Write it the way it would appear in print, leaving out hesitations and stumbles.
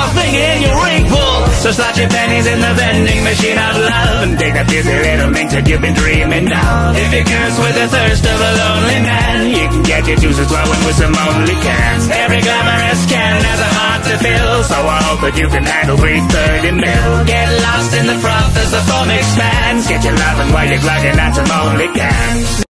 my finger in your ring pull. So slot your pennies in the vending machine of love and take that busy little mink that you've been dreaming of. If you're cursed with the thirst of a lonely man, you can get your juices flowing with some only cans. Every glamorous can has a heart to fill, so I hope that you can handle 330 mil. Get lost in the froth as the foam expands. Get your lovin' while you're glugging at some only cans.